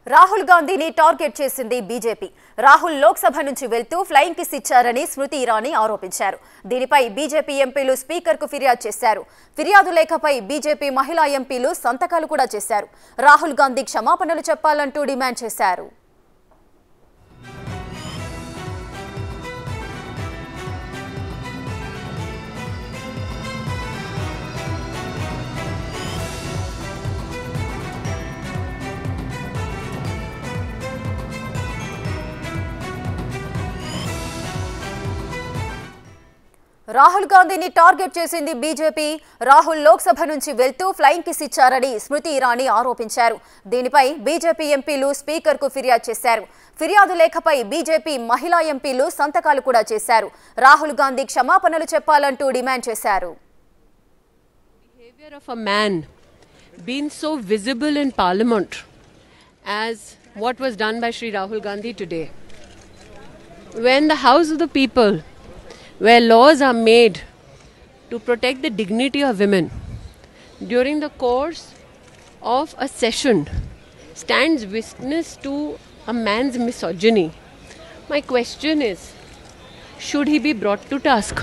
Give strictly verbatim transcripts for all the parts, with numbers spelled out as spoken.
రాహుల్ గాంధీని టార్గెట్ చేసింది బీజేపీ. రాహుల్ లోక్ సభ నుంచి వెళ్తూ ఫ్లయింగ్ కిస్ ఇచ్చారని స్మృతి ఇరానీ ఆరోపించారు. దీనిపై బీజేపీ ఎంపీలు స్పీకర్ కు ఫిర్యాదు చేశారు. ఫిర్యాదు లేఖపై బీజేపీ మహిళా ఎంపీలు సంతకాలు కూడా చేశారు. రాహుల్ గాంధీ క్షమాపణలు చెప్పాలంటూ డిమాండ్ చేశారు. రాహుల్ గాంధీని టార్గెట్ చేసింది బీజేపీ. రాహుల్ లోక్ సభ నుంచి వెళ్తూ ఫ్లయింగ్ కిస్ ఇచ్చారని స్మృతి ఇరానీ ఆరోపించారు. దీనిపై బీజేపీ ఎంపీలు స్పీకర్ కు ఫిర్యాదు చేశారు. ఫిర్యాదు లేఖపై బీజేపీ మహిళా ఎంపీలు సంతకాలు కూడా చేశారు. రాహుల్ గాంధీ క్షమాపణలు చెప్పాలంటూ డిమాండ్ చేశారు. Behavior of a man being so visible in parliament as what was done by Shri Rahul Gandhi today, when the house of the people, where laws are made to protect the dignity of women, during the course of a session stands witness to a man's misogyny. My question is, should he be brought to task?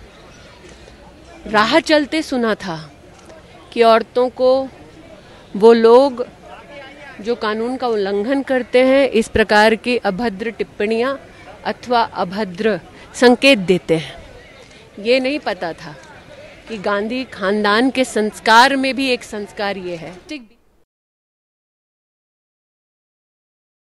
राह चलते सुना था कि औरतों को वो लोग जो कानून का उल्लंघन करते हैं इस प्रकार की अभद्र टिप्पणियां अथवा अभद्र संकेत देते हैं. ये नहीं पता था कि गांधी खानदान के संस्कार में भी एक संस्कार ये है.